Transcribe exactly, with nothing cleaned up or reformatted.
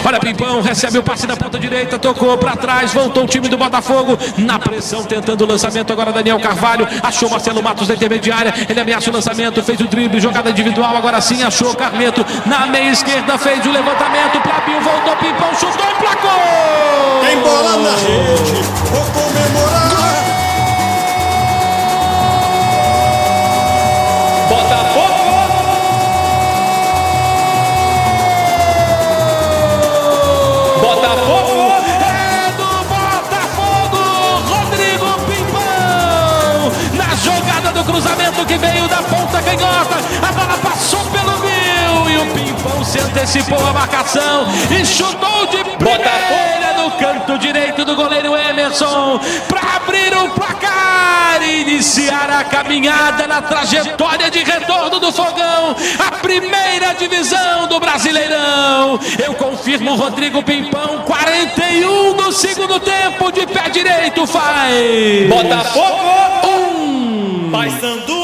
Olha Pimpão, recebe o passe da ponta direita, tocou para trás, voltou o time do Botafogo na pressão, tentando o lançamento. Agora Daniel Carvalho, achou Marcelo Matos na intermediária, ele ameaça o lançamento, fez o drible, jogada individual, agora sim achou Carneto na meia esquerda, fez o levantamento, Plabinho voltou, Pimpão chutou e placou! Tem bola na rede, vou comemorar! Botafogo! Botafogo! É do Botafogo! Rodrigo Pimpão! Na jogada do cruzamento que veio da ponta canhota, a bola passou pelo meio e o Pimpão se antecipou a marcação e chutou de primeira no canto direito do goleiro Emerson para abrir o placar e iniciar a caminhada na trajetória de retorno do Fogão, a primeira divisão do Brasileirão. Eu confirmo, Rodrigo Pimpão, quarenta e um no segundo tempo, de pé direito faz Botafogo! Um! Paysandu!